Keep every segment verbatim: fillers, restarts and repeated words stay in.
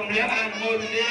เรียกอันมุนดี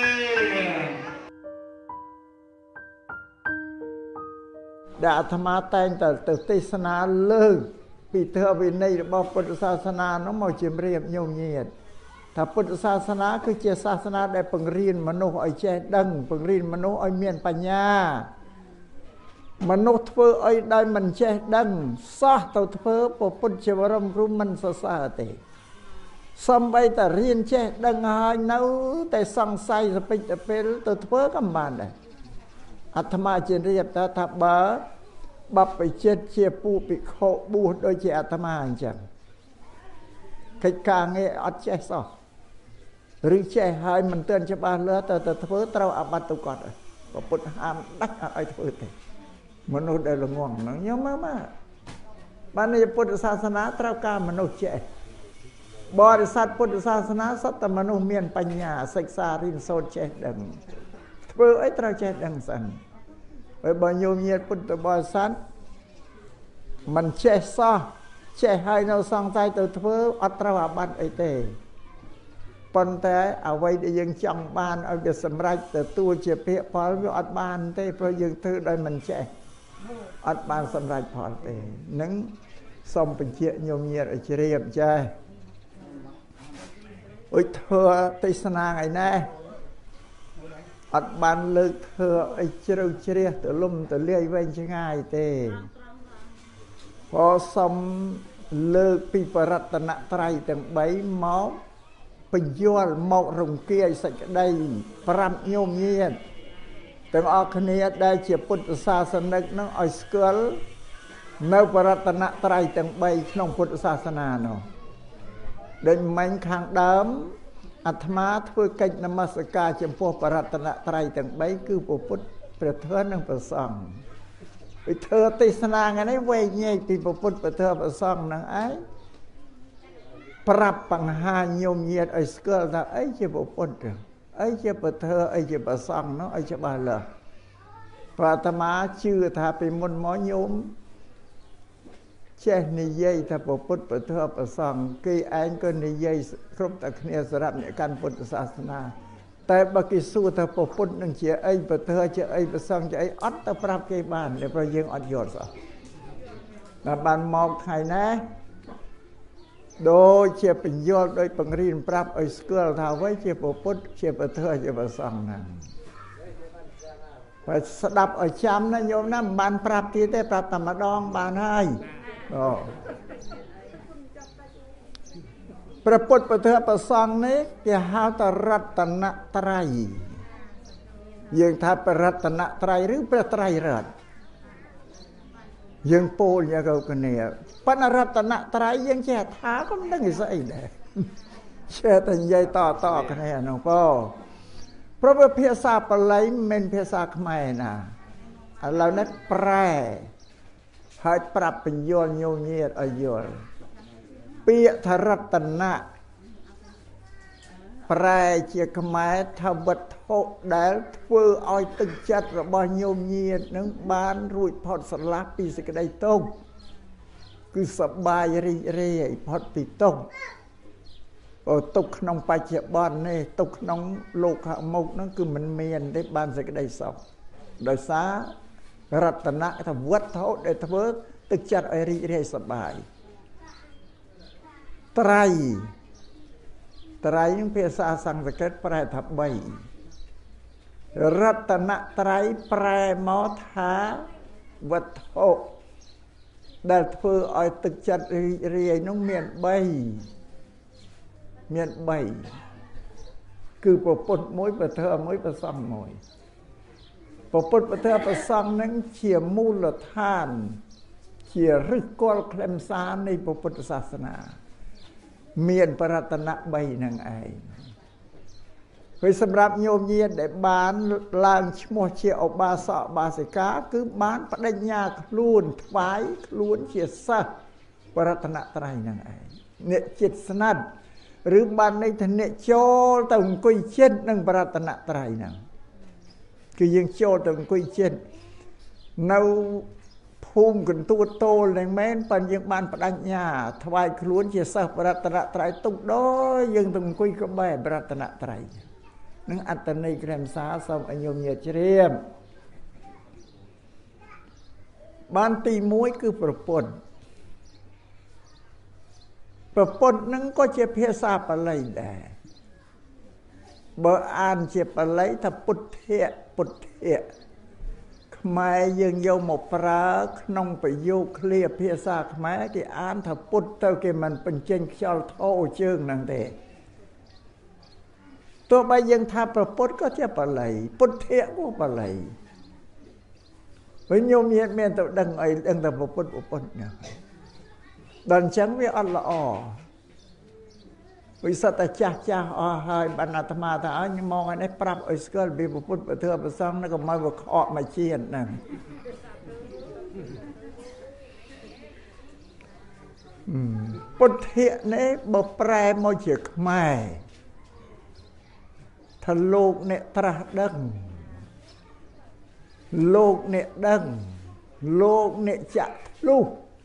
ดาธรรมาแต่งแต่ตึกเทศนาเลิกปีเทอวินัยบอกพุทธศาสนาน้องมาเจียมเรียบโยงเงียดถ้าพุทธศาสนาคือเจศาสนาได้ปังเรียนมนุษย์ไอ้แจดังปังเรียนมนุษย์ไอ้เมียนปัญญามนุษย์เพื่อไอ้ได้มันแจดังซาตัวเพื่อพระพุทธเจ้ารำรู้มันสสาเตสมัยแต่เรียนแจดังหายเนื้อแต่สังสัยสเปจะเป็นตัวเพื่อกำบันได้อัตมาเจนเรียบแต่ทับบาบับไปเจ็ดเชียปูปิโคบูโดยเจอัตมาจังกิจการเงี้ยอัดแจสอหรือแจหายมันเตือนชาวบ้านเลือแต่แต่เพื่อเราอาบัตตุกอดก็ปุถหามดักไอ้เพื่อเตมนุษย์ได้ละง่วงนั่งเยอะมากมากบ้านในพุทธศาสนาเท่าการมนุษย์แจบริษัทพุทธศาสนาสัตมนุษย์เมียนปัญญาศึกษารินโซเจดังเพื่อไอ้เราเจดังสันไปบรรยมเยียพุทธบริษัทมันเจซ้อเจให้เราสังใจตัวเพื่ออัตราบัตไอเตปนแต่เอาไว้ได้ยังจังบานเอาเดือดสำรัจแต่ตัวเจ็บเพียพอแล้วอัดบานเตเพราะยังถือได้มันเจอัดบานสำรัจพอเตนังสมเป็นเชี่ยโยมเยียเฉลียบใจโอ้ยเธอติสนาไงแน่อัดบานเลิกเธอไอ้เชื่อเชื่อตัวลุ่มตัวเลี้ยเว้นช่างง่ายเตพอสมเลิกปีปรัตนตรัยตั้งใบหมอไปย้อนหมอกรงเกียสักได้ปรำโยมเงียดตั้งออกเนียได้เฉียบพุทธศาสนานั่งไอสเกลในปรัตนตรัยตั้งใบขนมพุทธศาสนาเนาะเดินมันข้างดำอัตมาធ្វើកិច្ចនមស្ការចំពោះបរតនត្រ័យទាំងបីគឺព្រះពុទ្ធព្រះធម៌និងព្រះសង្ឃពីធ្វើទេសនាថ្ងៃនេះវែងញែកពីព្រះពុទ្ធព្រះធម៌ព្រះសង្ឃនឹងឯងប្រាប់បង្ហាញញោមញាតឲ្យស្គាល់ថាអីជាព្រះពុទ្ធអីជាព្រះធម៌អីជាព្រះសង្ឃនោះឲ្យច្បាស់លាស់ព្រោះអាត្មាជឿថាពីមុនមកញោមចេះនិយាយថាពុទ្ធពធប្រសង្ឃគេឯងក៏និយាយគ្រប់តែគ្នាសម្រាប់អ្នកកាន់ពុទ្ធសាសនាតែបើគេសួរថាពុទ្ធនឹងជាអីពធជាអីប្រសង្ឃជាអីអត់ទៅប្រាប់គេបានព្រោះយើងអត់យល់សោះដល់បានមកថ្ងៃណាដូចជាបញ្យល់ដោយបង្រៀនប្រាប់ឲ្យស្គាល់ថាអ្វីជាពុទ្ធជាពធជាប្រសង្ឃហ្នឹងបើស្ដាប់ឲ្យចាំណាញោមណាមិនបានប្រាប់ទៀតទេប្រាប់តែម្ដងបានហើយพระพุทธพระธรรมพระสงฆ์นี้គេហៅថារតនត្រ័យយើងថាព្រះរតនត្រ័យឬព្រះត្រ័យរតន៍យើងពោលយ៉ាងទៅគ្នាប៉ុន្តែរតនត្រ័យយើងចេះថាក៏មិនដឹងស្អីដែរចេះតែនិយាយតតគ្នានោះពោព្រោះភាសាបាលីមិនមែនភាសាខ្មែរណាឥឡូវនេះប្រែហើយប្រាប់បញ្យល់ញោមញាតឲ្យយល់ពាក្យថារតនៈប្រែជាខ្មែរថាវត្ថុដែលធ្វើឲ្យទឹកចិត្តរបស់ញោមញាតនឹងបានរួចផុតស្រឡះពីសេចក្តីទុក្ខគឺសប្បាយរីករាយផុតពីទុក្ខអូទុក្ខក្នុងបច្ចុប្បន្ននេះទុក្ខក្នុងលោកខាងមុខហ្នឹងគឺមិនមានទេបានសេចក្តីសុខដោយសាររតនៈថាវត្ថុដែលធ្វើទឹកចិត្តឲ្យរីករាយសប្បាយត្រៃត្រៃនឹងភាសាសំស្ក្រឹតប្រែថាបីរតនត្រៃប្រែមកថាវត្ថុដែលធ្វើឲ្យទឹកចិត្តរីករាយនោះមានបីមានបីគឺព្រះពុទ្ធមួយព្រះធម៌មួយព្រះសង្ឃមួយព្រះពុទ្ធព្រះធម៌ព្រះសង្ឃនឹងជាមូលដ្ឋានជាឫសគល់ខ្លឹមសារនៃព្រះពុទ្ធសាសនាមានបរតនៈបីនឹងឯងហើយសម្រាប់ញោមញាតដែលបានឡើងឈ្មោះជាឧបាសកឧបាសិកាគឺបានបដិញ្ញាខ្លួនថ្វាយខ្លួនជាសិស្សបរតនត្រ័យនឹងឯងអ្នកចិត្តស្និទ្ធឬបានន័យថាអ្នកចូលទៅអង្គុយចិត្តនឹងបរតនត្រ័យហ្នឹងគឺយើងចូលទៅអង្គុយចិត្តនៅភภูมิកន្ទួតតូលនឹងមែនប៉ុន្តែយើងបានបដិញ្ញាថ្វាយខ្លួនជាសិស្សបរតនត្រ័យទុកដោយយើងទៅអង្គុយក្បែរបរតនត្រ័យនឹងអត្តន័យក្រែមសាសូមឲ្យញោមញាតជ្រាបបានទីមួយគឺប្រពន្ធប្រពន្ធនឹងក៏ជាភាសាបាលីដែរបើអានជាបាលីថាពុទ្ធៈពុទ្ធៈខ្មែរយើងយកមកប្រើក្នុងប្រយោគឃ្លាភាសាខ្មែរគេអានថាពុទ្ធទៅគេមិនបញ្ចេញខ្យល់ថោជើងហ្នឹងទេទោះបីយើងថាប្រពុតក៏ជាបាលីពុទ្ធៈក៏បាលីវិញញោមញាតមានទៅដឹងអីដឹងតែប្រពុតប្រពុតណាដល់អញ្ចឹងវាអត់ល្អវិសតចាស់ចាស់អស់ហើយបានអាត្មាថាអើញមកនេះប្រាប់ឲ្យស្គាល់ពីពុទ្ធពធប្រសងនឹងក៏មកវាខកមកជាតិហ្នឹងពុទ្ធៈនេះបើប្រែមកជាខ្មែរថាលោកអ្នកត្រាស់ដឹងលោកអ្នកដឹងលោកអ្នកចាក់ធ្លុះ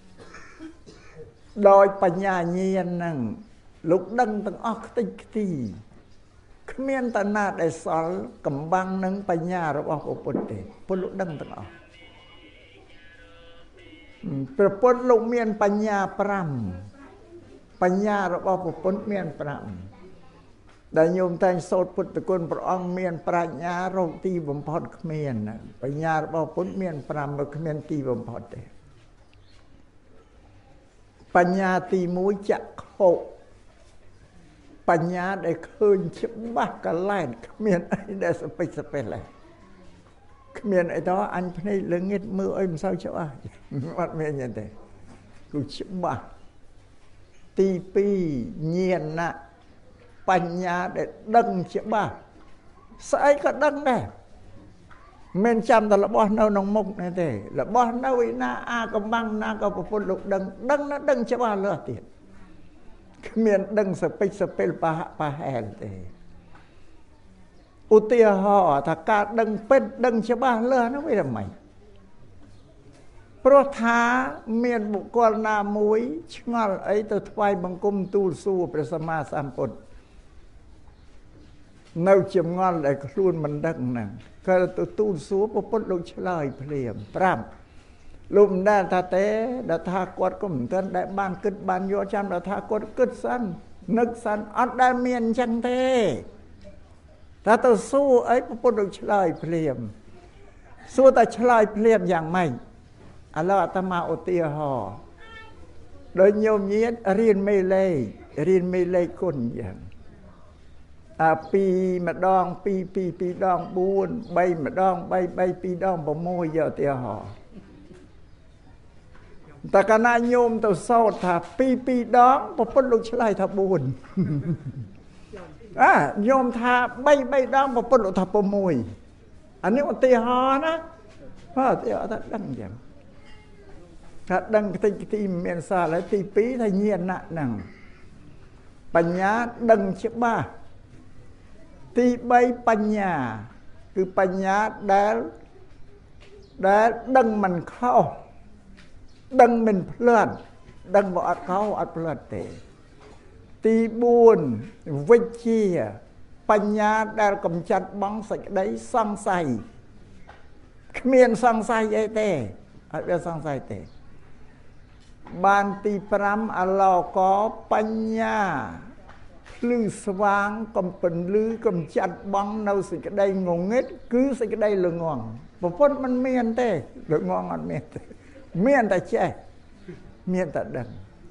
ដោយបញ្ញាញាណហ្នឹងលោកដឹងទាំងអស់ខ្ទេចខ្ទីគ្មានតាណាដែលសល់កំបាំងនឹងបញ្ញារបស់ព្រះពុទ្ធទេពុទ្ធលោកដឹងទាំងអស់ព្រះពុទ្ធលោកមានបញ្ញាប្រាំបញ្ញារបស់ព្រះពុទ្ធមានប្រាំដែលញោមតែងសូត្រពុទ្ធគុណព្រះអង្គមានប្រាជ្ញារកទីបំផុតគ្មានបញ្ញារបស់ពុទ្ធមានប្រាំគ្មានទីបំផុតទេបញ្ញាទីមួយចក្ខុបញ្ញាដែលឃើញច្បាស់កលែតគ្មានអីដែលសពេចសពេះឡើយគ្មានអីទៅអញភ្នែកល្ងិតមើលអីមិនសូវច្បាស់អត់មានទេគឺច្បាស់ទីពីរញាណបញ្ញាដែលដឹងច្បាស់ស្អីក៏ដឹងដែរមិនចាំតែរបស់នៅក្នុងមុខនេះទេរបស់នៅឯណាអាកំបាំងណាក៏ប្រពន្ធលោកដឹងដឹងណាដឹងច្បាស់លើសទៀតគ្មានដឹងសពេចសពេលបហបហែលទេឧទាហរណ៍ថាការដឹងពេតដឹងច្បាស់លើសនោះវាយ៉ាងម៉េចព្រោះថាមានបុគ្គលណាមួយឆ្ងល់អីទៅថ្វាយបង្គំទូលសួរព្រះសម្មាសម្ពុទ្ធនៅចម្ងល់ដែលខ្លួនមិនដឹងហ្នឹងក៏ទៅទូលសួរព្រះពុទ្ធលោកឆ្លើយភ្លាមប្រាប់លោកមិនដែលថាទេដែលថាគាត់ក៏មិនទាន់ដែលបានគិតបានយកចាំដែលថាគាត់គិតសិននឹកសិនអត់ដែលមានអញ្ចឹងទេថាទៅសួរអីព្រះពុទ្ធលោកឆ្លើយភ្លាមសួរតែឆ្លើយភ្លាមយ៉ាងម៉េចឥឡូវអាត្មាឧទាហរណ៍ដោយញោមញាតរៀនមេលេខរៀនមេលេខគុណយ៉ាងអាពីរម្ដងពីរពីរពីរដងបួនបីម្ដងបីបីពីរដង៦យកឧទាហរណ៍តែកាលណាញោមទៅសោតថាពីរពីរដងព្រះពុទ្ធលោកឆ្លើយថាបួនអាញោមថាបីបីដងព្រះពុទ្ធលោកថា៦អានេះឧទាហរណ៍ណាបាទឧទាហរណ៍ថាដឹងចឹងថាដឹងខ្ទេចខ្ទីមិនមានសារហើយទីពីរថាញាណហ្នឹងបញ្ញាដឹងច្បាស់ទីបីបញ្ញាគឺបញ្ញាដែលដែលដឹងមិនខុសដឹងមិនភ្លាត់ដឹងបើអត់ខុសអត់ភ្លាត់ទេទីបួនវិជ្ជាបញ្ញាដែលកំចាត់បងសេចក្តីសង្ស័យគ្មានសង្ស័យអីទេអត់មានសង្ស័យទេបានទីប្រាំអឡោកបញ្ញាភ្លឺស្វាងកំពន្លឺកំចាត់បងនៅសេចក្តីងងឹតគឺសេចក្តីល្ងងប្រពន្ធមិនមានទេល្ងងអត់មានទេមានតែចេះមានតែដឹង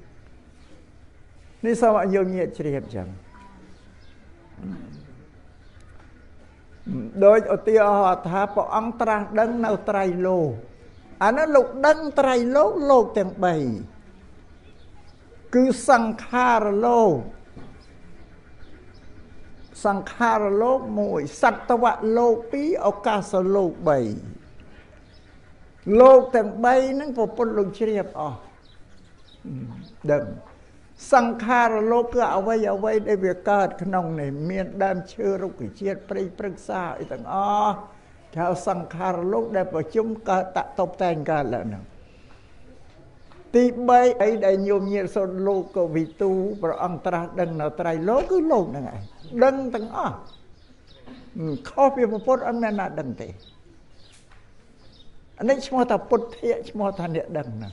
នេះសូមឲ្យយើងញាតជ្រាបចឹងដោយឧទាហរណ៍ថាព្រះអង្គត្រាស់ដឹងនៅត្រៃលោកអានោះលោកដឹងត្រៃលោកលោកទាំងបីគឺសង្ខារលោកសង្ខារលោកមួយសត្វលោកពីរឱកាសលោកបីលោកទាំងបីហ្នឹងព្រះពុទ្ធលោកជ្រាបអស់ដឹងសង្ខារលោកគឺអ្វីអ្វីដែលវាកើតក្នុងនេះមានដើមឈើរុក្ខជាតិព្រៃព្រឹក្សាអីទាំងអស់ថាសង្ខារលោកដែលប្រជុំកើតតតុបតែងកើតឡើងហ្នឹងទីបីអីដែលញោមញាតសូត្រលោកកវិទូព្រះអង្គត្រាស់ដឹងនៅត្រៃលោកគឺលោកហ្នឹងឯងដឹងទាំងអស់ខុសពីពុទ្ធអត់មានណាដឹងទេអានេះឈ្មោះថាពុទ្ធៈឈ្មោះថាអ្នកដឹងហ្នឹង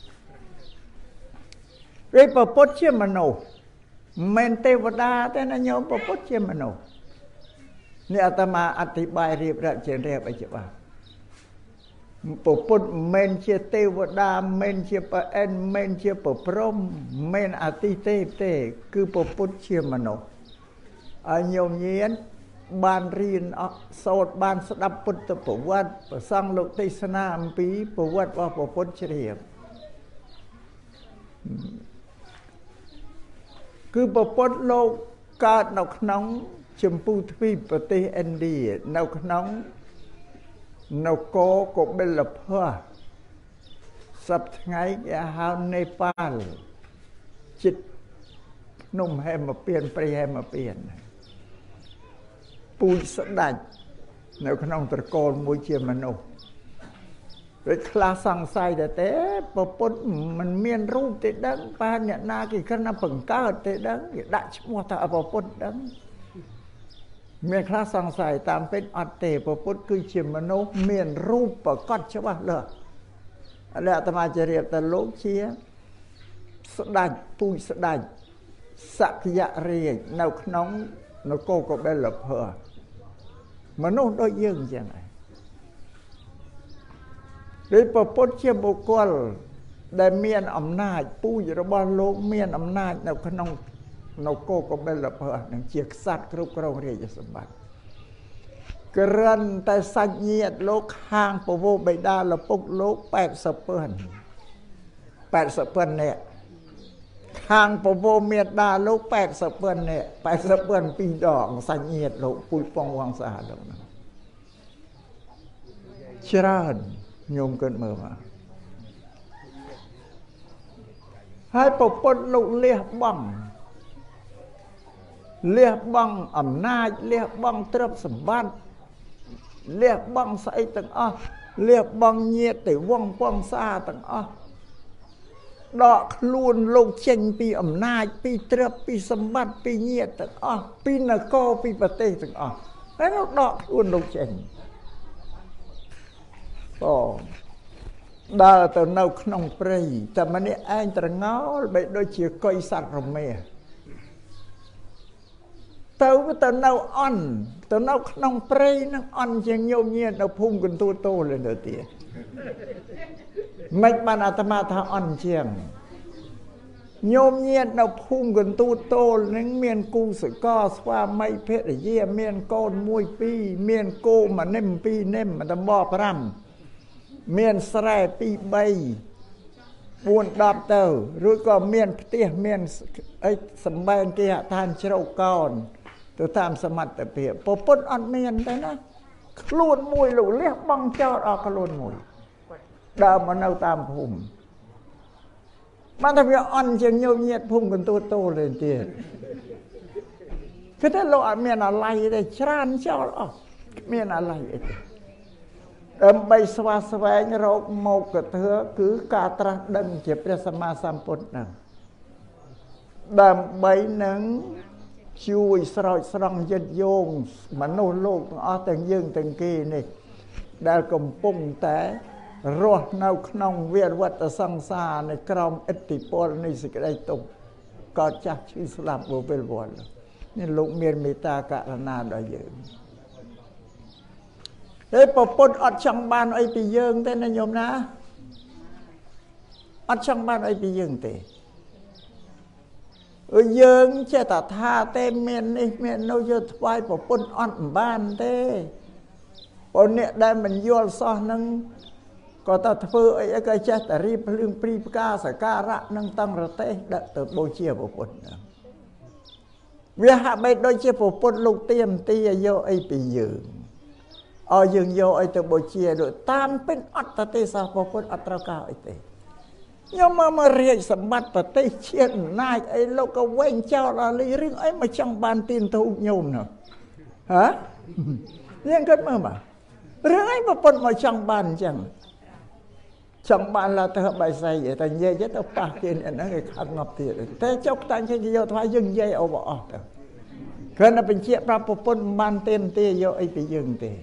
ពេលពុទ្ធជាមនុស្សមិនទេវតាទេណាញោមពុទ្ធជាមនុស្សនេះអាត្មាអធិប្បាយរៀបរាប់ជារៀបឲ្យច្បាស់ពុទ្ធមិនជាទេវតាមិនជាប្រអិនមិនជាប្រព្រំមិនអតិទេពទេគឺពុទ្ធជាមនុស្សឲ្យញោមញៀនបានរៀនសូត្របានស្ដាប់ពុទ្ធប្រវត្តិព្រះសង្ឃលោកទេសនាអំពីប្រវត្តិរបស់ពុទ្ធជ្រាបគឺពុទ្ធលោកកើតនៅក្នុងចម្ពូទ្វីបប្រទេសឥណ្ឌានៅក្នុងនគរកុបិលភ័ក្រសប្តាហ៍ថ្ងៃគេហៅនេប៉ាល់ជិតភ្នំហេមពៀនព្រៃហេមពៀនពូជស្ដេចនៅក្នុងត្រកូលមួយជាមនុស្សដូចខ្លះសង្ស័យតែទេពុទ្ធមិនមានរូបទេដឹងប៉ាអ្នកណាគេគ្រាន់តែបង្កើតទេដឹងគេដាក់ឈ្មោះថាពុទ្ធដឹងមានខ្លះសង្ស័យតាមពិតអត់ទេពុទ្ធគឺជាមនុស្សមានរូបប្រកបច្បាស់លាស់ឥឡូវអាត្មាជម្រាបតែលោកជាស្ដេចពូជស្ដេចសក្យរាជនៅក្នុងនគរកុបិលភ័ក្រមនុស្សដូចយើងអញ្ចឹងហើយដោយពុទ្ធជាបុគ្គលដែលមានអំណាចពូជរបស់លោកមានអំណាចនៅក្នុងនគរកុបិលភ័ក្រនឹងជាក្សត្រគ្រប់គ្រងរាជសម្បត្តិក្រិនតែសាច់ញាតិលោកខាងពវរបិតាលពុកលោកแปดสิบ แปดสิบ នាក់ខាងពវរមេដាលោកแปดสิบ នាក់แปดสิบ ពីរដងសាច់ញាតិលោកពូជពងវង្សាលោកហ្នឹងច្រើនញោមគិតមើលមកហើយប្រពន្ធលោកលះបង់លះបង់អំណាចលះបង់ទ្រព្យសម្បត្តិលះបង់ស្អីទាំងអស់លះបង់ញាតិទៅវងពងសាទាំងអស់ដកខ្លួនលោកចេញពីអំណាចពីទ្រព្យពីសម្បត្តិពីញាតិទាំងអស់ពីនគរពីប្រទេសទាំងអស់ហើយលោកដកខ្លួនលោកចេញអូដើរទៅនៅក្នុងព្រៃតែម្នាក់ឯងត្រងោលបីដូចជាកុយសត្វរមាទៅទៅនៅអន់ទៅនៅក្នុងព្រៃនឹងអន់ជាងញោមញាតនៅភូមិកន្ទួតូលទៅទៀតមិនបានអាត្មាថាអន់ជាងញោមញាតនៅភូមិកន្ទួតូលនឹងមានគូសកលស្វាមីភរិយាមានកូនមួយពីរមានគោម្នឹមពីរនឹមតំបប្រាំមានស្រែពីរបីបួនដប់ទៅរួចក៏មានផ្ទះមានអីសម្បែងគេហដ្ឋានជ្រៅកោនទៅតាមសមត្ថភាពពុទ្ធអត់មានទេណាខ្លួនមួយលោកលះបង់ចោលអស់ខ្លួនមួយដើរមកនៅតាមភូមិបានតែវាអន់ជាងញោមញាតភូមិកន្ទួតតូលទៀតគឺតែលោកអត់មានអាឡ័យទេច្រានចោលអស់មានអាឡ័យអីទេដើម្បីស្វាស្វែងរកមកកធឿគឺការត្រាស់ដឹងជាព្រះសម្មាសម្ពុទ្ធហ្នឹងដើម្បីនឹងជួយស្រោចស្រង់យិត្តយោងមនុស្សលោកទាំងអស់ទាំងយើងទាំងគេនេះដែលកំពុងតែរស់នៅក្នុងវាលវត្តសង្សារនៃក្រោមឥទ្ធិពលនៃសេចក្តីទុក្ខក៏ចាស់ឈឺស្លាប់វិលវល់នេះលោកមានមេត្តាករុណាដល់យើងហើយពុទ្ធអត់ចង់បានអីពីយើងទេណាញោមណាអត់ចង់បានអីពីយើងទេយើងចេះតែថាទេមាននេះមាននោះយកថ្វាយប្រពន្ធអត់បានទេព្រោះអ្នកដែលមិនយល់សោះនឹងក៏តើធ្វើអីអីក៏ចេះតែរៀបរឿងព្រីផ្កាសការៈនឹងតង់រទេសដាក់ទៅបូជាប្រពន្ធវាហាក់បីដូចជាប្រពន្ធលោកទៀមទីយកអីពីយើងឲ្យយើងយកអីទៅបូជាដូចតាមពិតអត់ទៅទេសោះប្រពន្ធអត់ត្រូវការអីទេខ្ញុំមកមករាជសម្បត្តិប្រទេសជាតិអំណាចអីលោកក៏វែងចោលអលីរឿងអីមកចង់បានទានទៅញោមនោះហ៎យើងគិតមើលមករឿងអីប្រពន្ធមកចង់បានអញ្ចឹង chẳng bạn là tớ bài say vậy ta nhẹ nhất tớ bạc kia nó cái khát ngập thiệt thế chốc tăng cho vô thoái dừng dây ở bỏ cái nóเป็นเชี่ยปรับปนมันเต็มเตยโยไอ้ไปยึงเต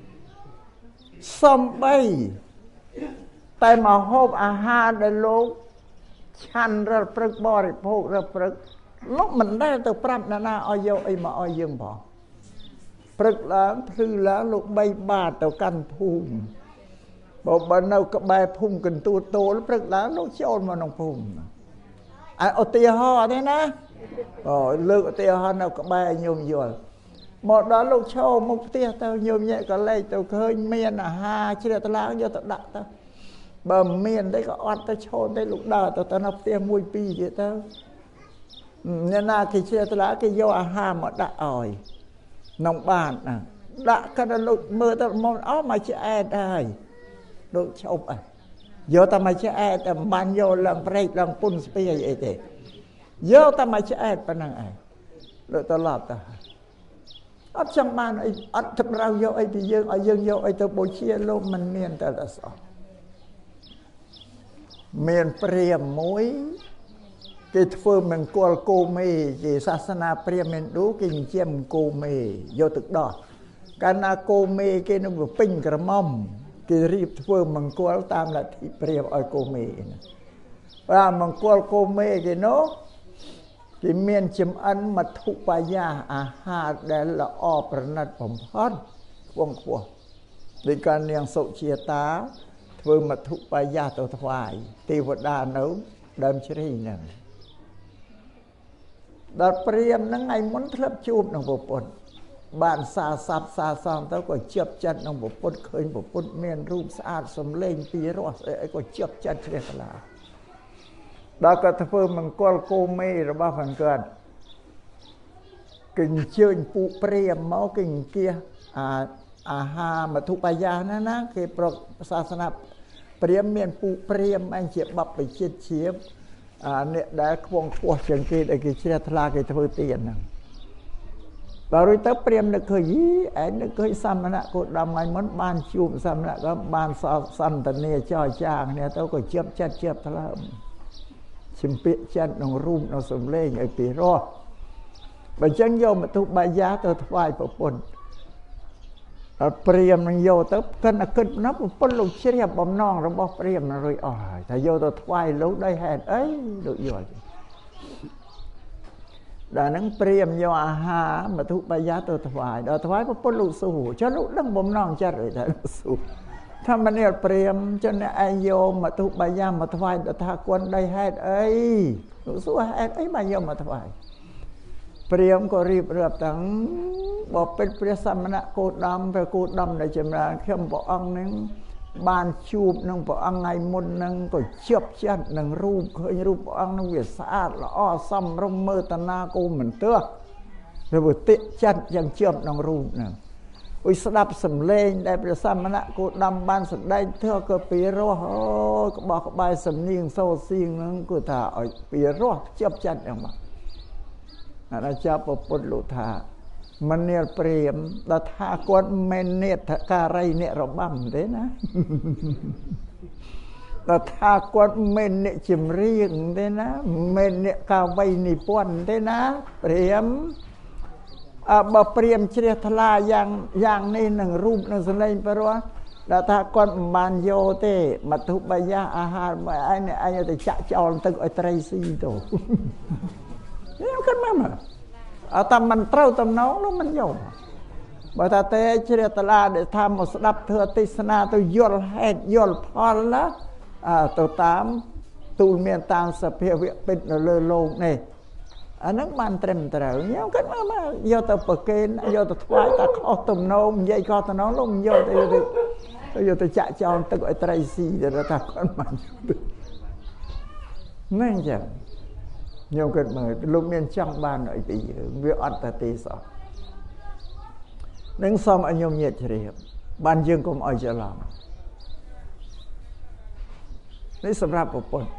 សំបីតែមកហូបអាហារដែលលោកឆាន់រលព្រឹកបរិភោគរលព្រឹកលោកមិនដែលទៅប្រាប់ណាណាឲ្យយកអីមកឲ្យយើងផងព្រឹកឡើងភ្លឺឡើងលោកបីបាតទៅកាន់ភូមិបើបើនៅក្បែរភូមិកន្ទួតតូលព្រឹកឡើងលោកចូលមកក្នុងភូមិអាឧទាហរណ៍ទេណាអូលើកឧទាហរណ៍នៅក្បែរញោមយល់មកដល់លោកឈោមុខផ្ទះទៅញោមញែកក៏លេចទៅឃើញមានអាហារជ្រះថ្លាយកទៅដាក់ទៅបើមានទេក៏អត់ទៅឈោទេលោកដើរទៅទៅនៅផ្ទះមួយពីរទៀតទៅអ្នកណាគេជ្រះថ្លាគេយកអាហារមកដាក់ឲ្យក្នុងបានណាដាក់ក៏លោកមើលទៅមកអស់មកឆ្អែតហើយលោកឈប់អ่ะយកតែមកឆ្អែតតែបានយកឡើងប្រេកឡើងពុនស្ពាយអីទេយកតែមកឆ្អែតប៉ុណ្ណឹងឯងលោកត្រឡប់ទៅអត់ចង់បានអីអត់តម្រូវយកអីពីយើងឲ្យយើងយកអីទៅបូជាលោកមិនមានតែតែសោះមានព្រាហ្មណ៍មួយគេធ្វើមង្គលគោមេជាសាសនាព្រាហ្មណ៍មានឌូគេនិយាយមង្គលមេយកទឹកដោះកាលណាគោមេគេនឹងពេញក្រមុំគេរៀបធ្វើមង្គលតាមលទ្ធិព្រាហ្មណ៍ឲ្យគោមេណាបាទមង្គលគោមេគេនោះគេមានចំអិនមធុបាយៈអាហារដែលល្អប្រណិតបំផុតខ្ពង់ខ្ពស់ដោយការនាងសុជាតាធ្វើមធុបាយៈទៅថ្វាយទេវតានៅដើមជ្រៃហ្នឹងដល់ព្រាហ្មណ៍ហ្នឹងថ្ងៃមុនធ្លាប់ជួបនឹងប្រពន្ធបានសារស័ព្ទសារសំទៅក៏ជាប់ចិត្តនឹងប្រពន្ធឃើញប្រពន្ធមានរូបស្អាតសំឡេងពីរោះស្អីអីក៏ជាប់ចិត្តជ្រះថ្លាដល់ក៏ធ្វើមង្គលគោមេរបស់ផងគាត់គេអញ្ជើញពូព្រាហ្មណ៍មកគេអង្គាសអាអាហារមធុបាយៈណាណាគេប្រកសាសនាព្រាហ្មណ៍មានពូព្រាហ្មណ៍អញជាបព្វជិតជាអាអ្នកដែលខ្វងខ្ពស់ជាងគេដែលគេជ្រះថ្លាគេធ្វើទៀនហ្នឹងដល់រួចទៅព្រាហ្មណ៍នឹកឃើញយីឯងនឹកឃើញសមណៈគោដមថ្ងៃមុនបានជួបសមណៈក៏បានសន្តានាចរចាគ្នាទៅក៏ជាប់ចិត្តជាប់ថ្លើមជំពាក់ចិត្តក្នុងរូបក្នុងសំឡេងឲ្យពីរោះបើចឹងយកមធុបាយៈទៅថ្វាយប្រពន្ធហើយព្រាហ្មណ៍នឹងយកទៅកិនគិតណាប្រពន្ធលោកជ្រះបំណងរបស់ព្រាហ្មណ៍រួចអស់ហើយតែយកទៅថ្វាយលោកដោយហេតុអីលោកយល់ដល់ហ្នឹងព្រាហ្មណ៍យកអាហារមធុបាយៈទៅថ្វាយដល់ថ្វាយប្រពន្ធលោកស៊ូចុះលោកដឹងបំណងចិត្តរួចតែលោកស៊ូថាមនាលព្រាហ្មណ៍ចឹងឯងយកមធុបាយៈមកថ្វាយដល់ថាគុណដោយហេតុអីលោកសួរហេតុអីបានយកមកថ្វាយព្រាហ្មណ៍ក៏រៀបរាប់ទាំងបើពេតព្រះសមណគោតមព្រះគោតមដែលចម្រើនខ្ញុំព្រះអង្គនឹងបានជួបនឹងព្រះអង្គថ្ងៃមុននឹងក៏ជាប់ចិត្តនឹងរូបឃើញរូបព្រះអង្គនឹងវាស្អាតល្អសមរម្យមើលតាណាគោមិនទើសឬវាតិចិត្តយ៉ាងជាប់នឹងរូបហ្នឹងអុយស្ដាប់សំឡេងដែលព្រះសមណគោតមបានសម្ដែងធ្វើក៏ពីរោះអូក្បោះក្បាយសំនៀងសូរសៀងហ្នឹងគឺថាឲ្យពីរោះជាប់ចិត្តយ៉ាងមកអាចារ្យប្រពុតលោកថាមនាលព្រាហ្មណ៍ដល់ថាគាត់មិននេតការីអ្នករបាំទេណាដល់ថាគាត់មិនអ្នកចម្រៀងទេណាមិនអ្នកកាវៃនិពន្ធទេណាព្រាហ្មណ៍អើបើព្រាហ្មណ៍ជ្រះថ្លាយ៉ាងយ៉ាងនេះនឹងរូបនឹងសម្លេងបរោះដល់ថាគាត់មិនបានយកទេមធុបាយៈអាហារមកឯងឯងទៅចាក់ចោលទឹកឲ្យត្រីស៊ីទៅខ្ញុំគិតមកមើលអត់តែមិនត្រូវតំណងនោះមិនយកបើថាតែជ្រះថ្លាដែលថាមកស្ដាប់ធ្វើទេសនាទៅយល់ហេតុយល់ផលណាទៅតាមទូលមានតាមសភាវៈពិតនៅលើโลกនេះអាហ្នឹងបានត្រឹមត្រូវខ្ញុំគិតមកមកយកទៅប្រគេនយកទៅថ្វាយតែខុសទំនោរនិយាយខុសតំណងលោកមិនយកទៅទៅយកទៅចាក់ចោលទឹកឲ្យត្រីស៊ីទៅថាគាត់មិនហ្នឹងចឹងខ្ញុំគិតមើលលោកមានចង់បានអីពីយើងវាអត់តែទេសោះនឹងសូមឲ្យខ្ញុំញាតជ្រាបបានយើងកុំឲ្យច្រឡំនេះសម្រាប់ប្រពន្ធ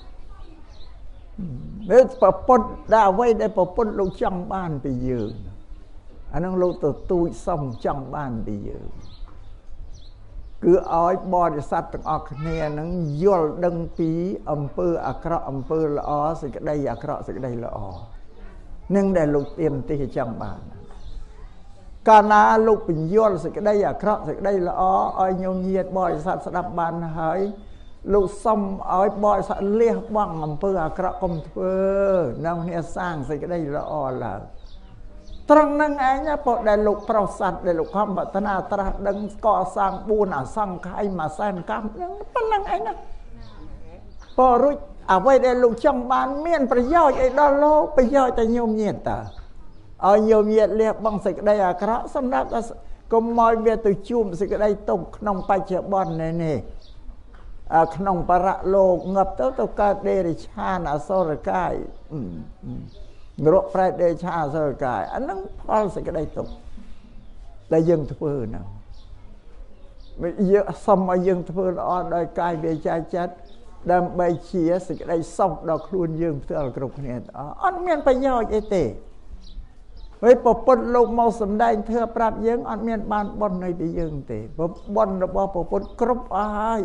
នេះប្រពន្ធដែលអ្វីដែលប្រពន្ធលោកចង់បានពីយើងអានឹងលោកទៅទូចសុំចង់បានពីយើង cứ ói bò để sát từng ọc nè nó dồn đăng phí âm pư à krọ âm pư là ó sự cái đây à krọ sự cái đây là ó nhưng để lục tiêm thì chẳng bàn cả na lục bình dồn sự cái đây à krọ sự cái đây là ó ói nhiều nhiệt bò để sát sẽ đập bàn hỏi lục xong ói bò sẽ liếc bằng âm pư à krọ công pư nông nè sang sự cái đây là ó là trăng năng ấy nhá bộ đại lục pro sát đại lục không bận tân à ta đừng co sang buôn à sang khai mà sang cam trăng năng ấy nè bộ rồi à vậy đại lục trong ban miền bây giờ ấy đó lô bây giờ ta nhiều nhiệt ta ở nhiều nhiệt liệt bằng sự đây à cái xong đó có mọi việc từ chùm sự đây tục nông bay chợ bon này nè à nông para lô ngập tới tàu cá để chan à so rồi cái rốt phải để cha rồi cái anh nó phá sự cái đây tục là dân thưa nào bây giờ xong mà dân thưa đó đôi cái về cha chết đâm bay chia sự cái đây xong đó luôn dân thưa là cục này đó anh miền phải nhau vậy tệ với bộ phận lục màu sầm đai thưa prap dân anh miền ban bon này bị dân tệ bộ bon là bộ phận cướp ai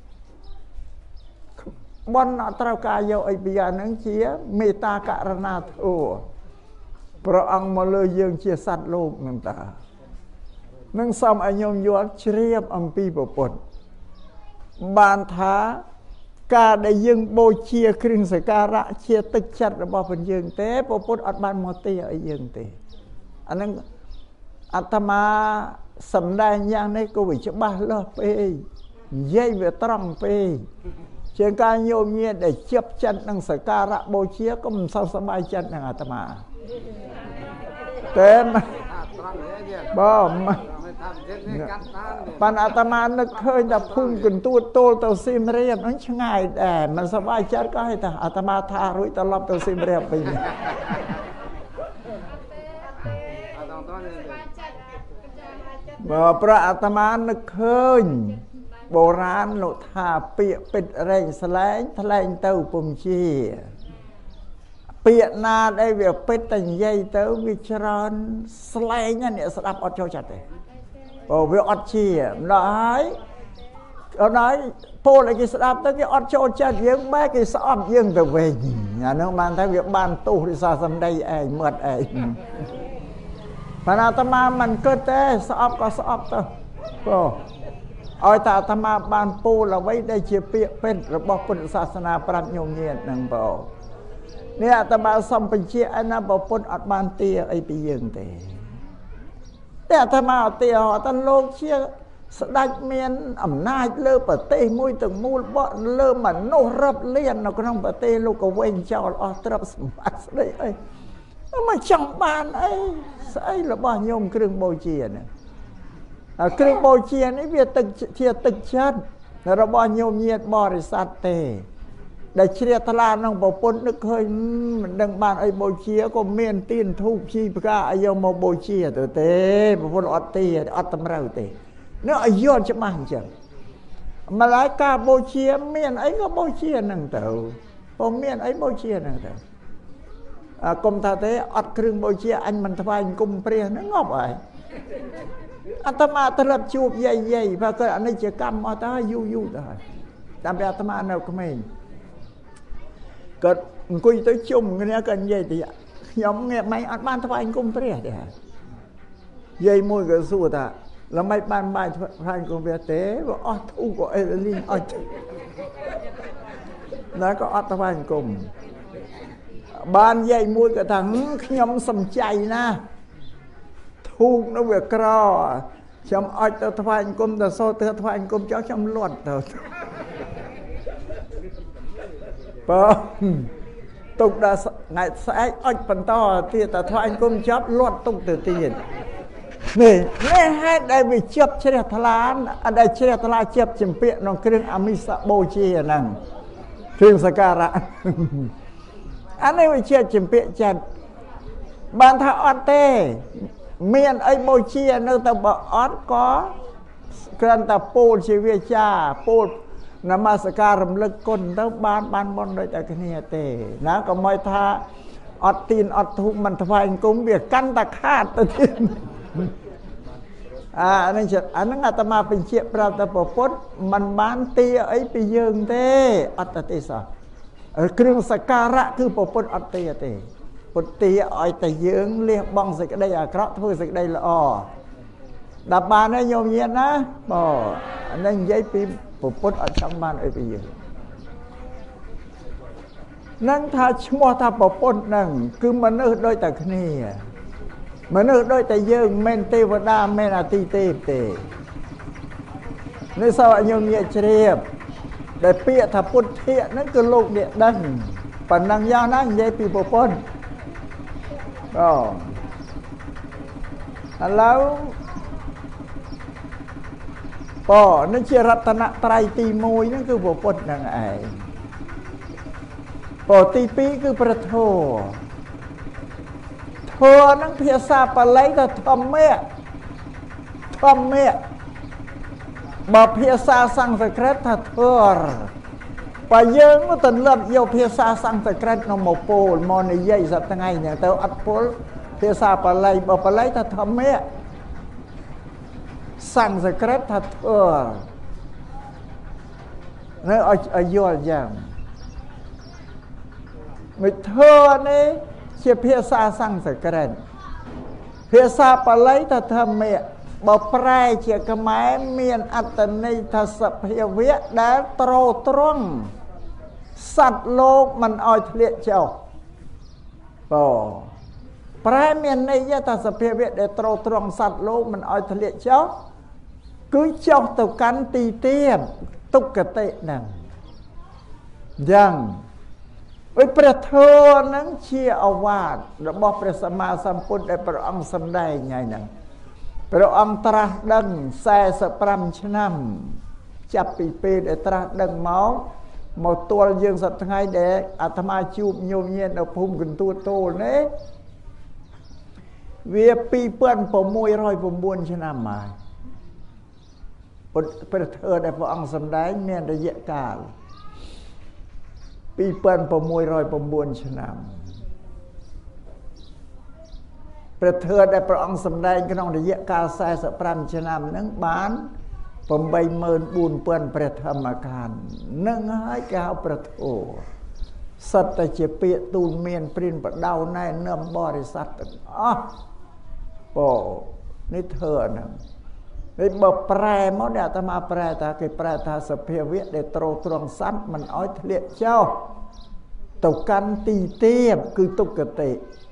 bon trao ca vô ấy bây giờ nâng chia meta cả na thua pro ang mà lời dương chia sát lục nâng ta nâng xong anh nhung vô chiêm âm pi bộ phận bàn thá ca để dương bôi chia kring sẽ ca rạ chia tức chặt là bao phần dương tế bộ phận ở ban mô tê ở dương tế anh nâng atama sầm đai nhang này cô bị cho ba lơ phê dây về trăng phê trên ca nhôm nhiên để chấp chân năng sở ca rạ bố chia có một sao sơ bài chân năng atama tên bò mà bạn atama nó khơi đập khung cần tu tô tàu sim riêng nó chẳng ngày để mà sơ bài chân có hay ta atama tha rủi tàu lọc tàu sim riêng bây giờ mà pra atama nó khơi bộ rán lộ thà bịa bịt rèn sánh thay tàu bùm chi bịa na đây việc bịt thành dây tàu bị tròn sánh nha nè sắp ọt cho chặt đấy bộ việc ọt chi nói nó nói po lại cái sắp tới cái ọt cho chặt dương bé cái sọp dương từ về nhà nó mang thấy việc ban tu thì sao xâm đây ai mượt ai và nào ta mà mình cơ tế sọp có sọp thôi bộ ôi ta tham gia banปูlàไว้ได้เชี่ยเปี้ยเป็นระบบพุทธศาสนาปรับโยงเงียนนังเบาเนี่ยตมาสัมปเชี่ยอันนั้นบอกพุทธอัดบานเตียไอปียังเตะแต่ธรรมะเตียhọตั้งโลกเชี่ยสดักเมียนอำนาจเลิกปะเตมุยตึงมูลบ่เลิกมันโนรับเลี้ยนเราก็ต้องปะเตลูกก็เว้นเจ้าออตรับสมบัติได้ไอ้มาจังบานไอ้ไอ้ระบบโยมเครื่องโบเชียเนี่ยเครื่องโบเชียนี่เวียตึกเทียตึกชัดเราบอโยมเยียดบริษัทเตได้เชียตลาดน้องบอกปนนึกเคยมันดังบ้านไอ้โบเชียก็เมียนตีนทุกชีพก้าไอ้โยมโบเชียตัวเตบอกปนอดเตอดตำเราเตเนื้อไอ้ย้อนจะมาจังมาหลายกาโบเชียเมียนไอ้ก็โบเชียนั่งเต่าพอเมียนไอ้โบเชียนั่งเต่ากรมท่าเตอดเครื่องโบเชียอันมันทวายกุมเปรี้ยนั่งงอบไอ้อาตมาตรับจูบใหญ่ๆพระก็อันนี้จะกรรมมาตายู่ยู่ได้ตามไปอาตมาเราก็ไม่ก็คุยtới chung cái này cần gì thì nhóm nghe mấy anh ban thay anh cũng phải để dây môi cái số ta là mấy ban bài thay cũng phải tế và ót thu của Evelyn ót nó có ót thay anh cùng ban dây môi cái thằng nhóm sầm chạy na thu nó việc cò chấm ót thay anh cùng là so thay anh cùng cháu chấm luật rồi tục đã ngày sẽ ách phần to thì ta thoại anh cũng chấp luật tục từ tiền này nghe hai đại bị chấp chế thật là ở đây chế thật là chấp chìm biện nó kêu amisa bồ chi năng kêu sakara anh ấy bị chế chìm biện chặt ban thảo ót tê miền ấy bồ chi nơi ta bỏ ót có cần ta pol chi việt cha polนมัสการรำลึกก้นเต้าบ้านบ้านบนโดยแต่กันเนี่ยเตะนะก็ไม่ท่าอดตีนอดทุกมันทวายกุ้งเบียดกันตะคาดตะทินอ่าอันนั้นจะอันนั้นอาตมาเป็นเชี่ยปราบแต่ปปดมันบ้านเตี้ยไอ้ไปยืงเต้อัตติสะเครื่องสักการะคือปปดอัตติเต้ปุตติอ้อยแต่ยืงเรียกบ้องสิกได้อะเคราะห์ทุกสิกได้ละอ้อดับบานได้โยมเย็นนะบ่อันนั้นยัยปีปปดอัตชังบ้านไอ้ไปยืงนั่งถ้าชั่วถ้าปปดนั่งคือมันนึกโดยแต่คณีมันนึกโดยแต่ยืงเมนเทวดาเมนอติเตปเตในสวรรค์โยมเย็นเฉียบได้เปียถ้าพุทธเทียนั่นคือโลกเดียดันปันนังยานั่งยัยปีปปดก็แล้วปอนั่นเชื่อรัตนไตรตีมวยนั่นคือปปดนั่งไอปอตีปีคือประโทเธอนั่งเพียซาปะไลแต่ทำเมียทำเมียบ่เพียซาสังสกฤตถ้าเธอไปยืงมันตันเลือดเยี่ยวเพียซาสังสกฤตนโมโปลมอในยัยสัตย์ไงเนี่ยแต่อัดโพลเพียซาปะไลบ่ปะไลถ้าทำเมียสังสกฤตถ้าเธอเนี่ยอายุยังไม่เธอเนี่ยเชื่อเพียซาสังสกฤตเพียซาปะไลถ้าทำเมียบ่แปรเชื่อกระไม้เมียนอัตในทัศเพียเวะได้ตรตรองสัตว์โลกมันอ้อยเลี้ยเจ้าบ่แปรเมียนในยะทัศเพียเวะได้ตรตรองสัตว์โลกมันอ้อยเลี้ยเจ้าคือเจ้าตุกันตีเตี้ยตุกเตะนั่งยังไอ้ประเทศนั้นเชี่ยอาวาสระบบพระสัมมาสัมพุทธได้พระองค์สำได้ไงนั่นพระองค์ตรัสดังแสสปรำชนะจับปีเปดได้ตรัสดังเมาหมดตัวยังสัตย์ไงเด็กอาตมาจูบโยมเย็นเอาพุ่มกันตัวโตเนี่ยเวียปีเปื้อนผมมวยรอยผมบุญชนะมาประเทศได้พระองค์สำได้เมียนระยะกาลปีเปิ้นประมวยรอยประมวลชนะประเทศได้พระองค์สำแดงขนองระยะกาลแสสปรัมชนะนั่งบ้านผมใบเมินบุญเปิ้นประธรรมการนั่งให้กาวประโถสัตว์เจเปียตูนเมียนปรินประดาวในเนื้อบริษัทอ๋อโอ้นี่เธอนะไอ้บ่แปรมดเนี่ยอาตมาแปรตาคือแปรตาสเพียเวะได้ตรตรองสัตว์มันอ้อยเลี้ยเจ้าตกกันตีเตียบคือตุกเตะ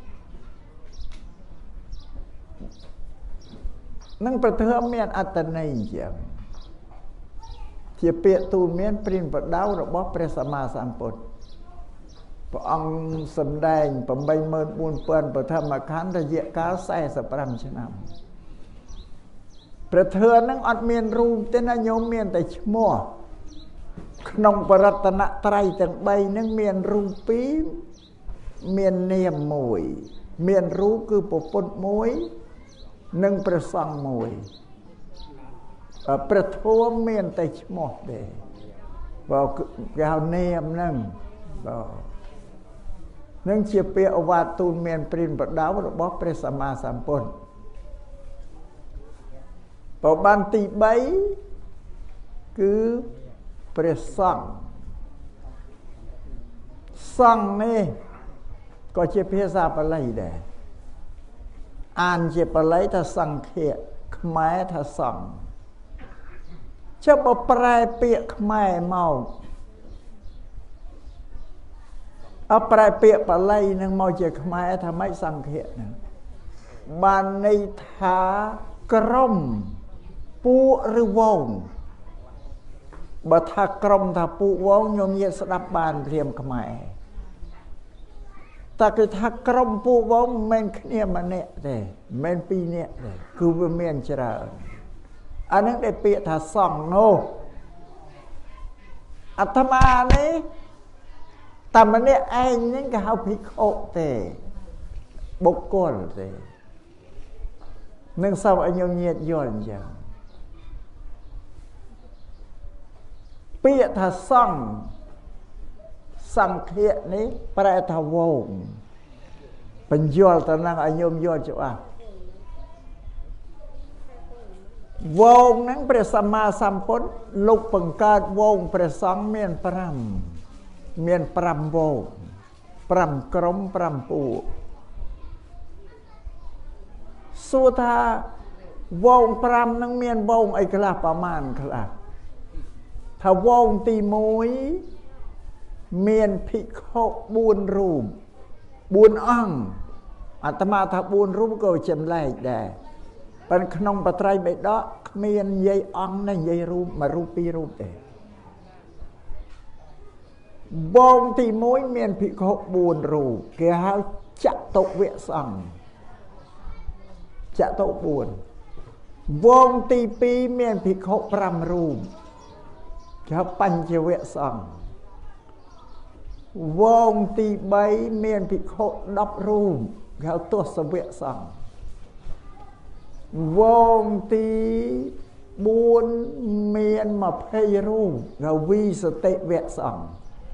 นั่งประเทศเมียนอัตนัยอย่างเทียเปียตูเมียนปรินประดาวระบบพระสัมมาสัมพุทธพระองค์สำแดงผมใบเมินบุญเปิ้นประธรรมขันธ์ระยะกาลแสสปรำชนะประเทศนั่งอัดเมียนรูปเต้นโยมเมียนแต่ชั่วโมงขนมปรัตนตรัยจังใบนั่งเมียนรูปีเมียนเนียมมวยเมียนรูคือปปนมวยนั่งประสังมวยประเทศเมียนแต่ชั่วโมงเดบอกยาวเนียมนั่งบอกนั่งเชียเปียอวาตูนเมียนปรินประดาวระบบพระสัมมาสัมพุทธพอบันตีใบคือพระสังสังนี่ก็เชื่อเพียซาปะไลเดอ่านเชื่อปะไลถ้าสังเขะขมายถ้าสังเชื่อบ่แปรเปียขมายเมาเอาแปรเปียปะไลนึงเมาเชื่อขมายถ้าไม่สังเขะนะบานในทากร่มปูหรือวงบัทากรมถ้าปูวงโยมเยสดับบานเรียมขมายแต่คือถ้ากรมปูวงเมนเนียมันเนี่ยเลยเมนปีเนี่ยเลยคือเป็นเมียนเจริญอันนั้นได้เปียถ้าส่องโนอัตมาเนี่ยแต่มันเนี่ยไอ้นี่ก็เอาพิโคเตบุกกลเตนึ่งสาวอันยงเงียดย้อนอย่างเปียถ้าส่องสังเขตนี้แปลทวงเป็นยอดตอนนั้นอันยมยอดจ้ะវងហ្នឹងព្រះសម្មាសម្ពុទ្ធលោកបង្កើតវងព្រះសង្ឃមានប្រាំមានប្រាំវងប្រាំក្រុមប្រាំពួកសួរថាវងប្រាំហ្នឹងមានវងអីខ្លះប្រមាណខ្លះថាវងទីមួយមានភិក្ខុបួនរូបបួនអង្គអាត្មាថាបួនរូបក៏ចម្លែកដែរប៉ុន្តែក្នុងបត្រៃបិដកគ្មាននិយាយអង្គណានិយាយរូបមួយរូបពីររូបទេបងទីមួយមានភិក្ខុបួនរូបគេហៅចតុវៈសង្ឃចតុបួនវងទីពីរមានភិក្ខុប្រាំរូបគេហៅបញ្ចវៈសង្ឃវងទីបីមានភិក្ខុដប់រូបគេហៅទស្សវៈសង្ឃវងទីបួនមានម្ភៃរូបគេហៅវិសតិវៈសង្ឃ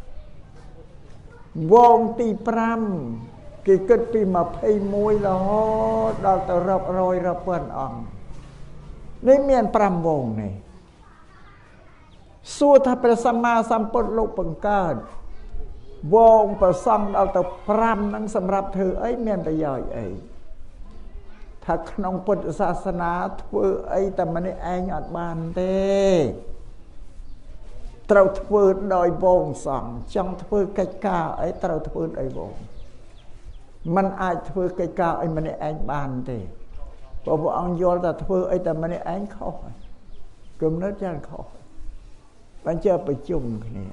វងទីប្រាំគេគិតពីម្ភៃមួយរហូតដល់ទៅរាប់រយរាប់ពាន់អង្គនេះមានប្រាំវងនេះសួរថាព្រះសម្មាសម្ពុទ្ធលោកបង្កើតវងប្រសង់ដល់ទៅប្រាំហ្នឹងសម្រាប់ធ្វើអីមានប្រយោជន៍អីថាក្នុងពុទ្ធសាសនាធ្វើអីតែម្នាក់ឯងអត់បានទេត្រូវធ្វើដោយវងសង្ឃចង់ធ្វើកិច្ចការអីត្រូវធ្វើដោយវងมันអាចធ្វើកិច្ចការអីម្នាក់ឯងបានទេព្រោះព្រះអង្គយល់ថាធ្វើអីតែម្នាក់ឯងខុសគំនិតយ៉ាងខុសបញ្ជាប្រជុំគ្នា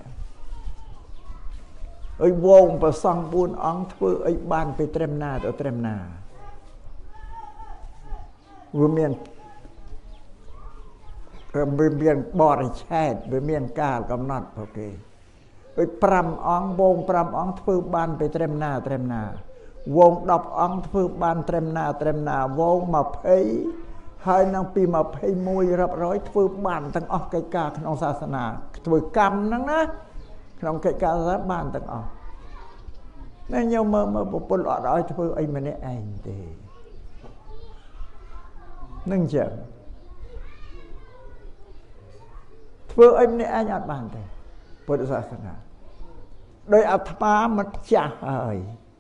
អីវងប្រសង់បួនអង្គធ្វើអីបានទៅត្រឹមណាទៅត្រឹមណាវាមានវាមានបរិឆេទវាមានកាលកំណត់អូខេអីប្រាំអង្គវងប្រាំអង្គធ្វើបានទៅត្រឹមណាត្រឹមណាវងដប់អង្គធ្វើបានត្រឹមណាត្រឹមណាវងម្ភៃហើយនឹងពីម្ភៃមួយរាប់រយធ្វើបានទាំងអស់កិច្ចការក្នុងសាសនាធ្វើកម្មហ្នឹងណាក្នុងកិច្ចការសាសនាបានទាំងអស់តែញោមមើលមើលប្រពន្ធអត់ឲ្យធ្វើអីម្នាក់ឯងទេនឹងចឹងធ្វើអីម្នាក់ឯងអត់បានទេពុទ្ធសាសនាដោយអាត្មាមិនចាស់ហើយ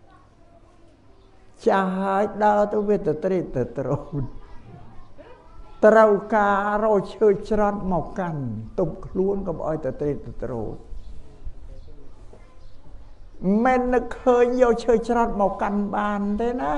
ចាស់ហើយដើរទៅវាទៅត្រេតទៅត្រូនត្រូវការរោឈើច្រត់មកកាន់ទប់ខ្លួនកុំឲ្យទៅត្រេតទៅត្រូនមិននឹកឃើញយកឈើច្រត់មកកាន់បានទេណា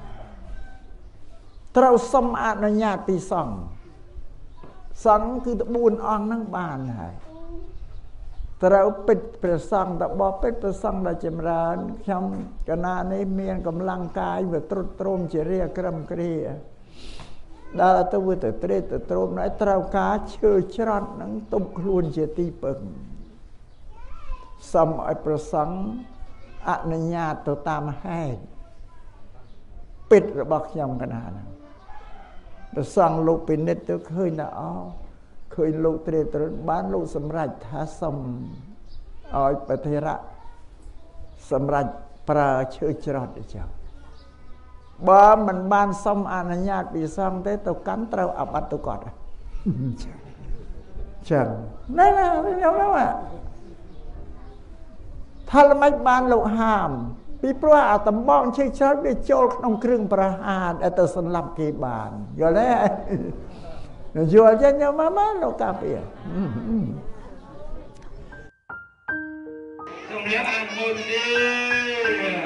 ត្រូវសុំអនុញ្ញាតពីសង្ឃសង្ឃគឺទៅបួនអង្គហ្នឹងបានហើយត្រូវពិតព្រះសង្ឃតបពិតព្រះសង្ឃដែលចម្រើនខ្ញុំកណានេះមានកម្លាំងកាយវាទ្រុឌទ្រោមជារាក្រឹមគ្រាដល់ទៅវាទៅត្រេតទៅទ្រោមហើយត្រូវការឈើច្រត់ហ្នឹងទប់ខ្លួនជាទីពឹងសុំឲ្យព្រះសង្ឃអនុញ្ញាតទៅតាមហេតុពិតរបស់ខ្ញុំកណាហ្នឹងព្រះសង្ឃលោកពិនិត្យទៅឃើញថាអូឃើញលោកត្រេតត្រឹមបានលោកសម្រេចថាសុំឲ្យប្រធិរៈសម្រេចប្រើឈើច្រត់ទៅចុះបើមិនបានសុំអនុញ្ញាតពីសង្ឃទេទៅកាន់ត្រូវអាបត្តិទៅគាត់ចឹងណែណាខ្ញុំណាថាល្មិចបានលោកហាមពីព្រោះអាតំបងឈើច្រត់វាចូលក្នុងគ្រឿងប្រហារដែលទៅសម្លាប់គេបានយល់ទេយល់ចឹងយកមកមកលោកកាពីសូមរៀបអនុមោទនា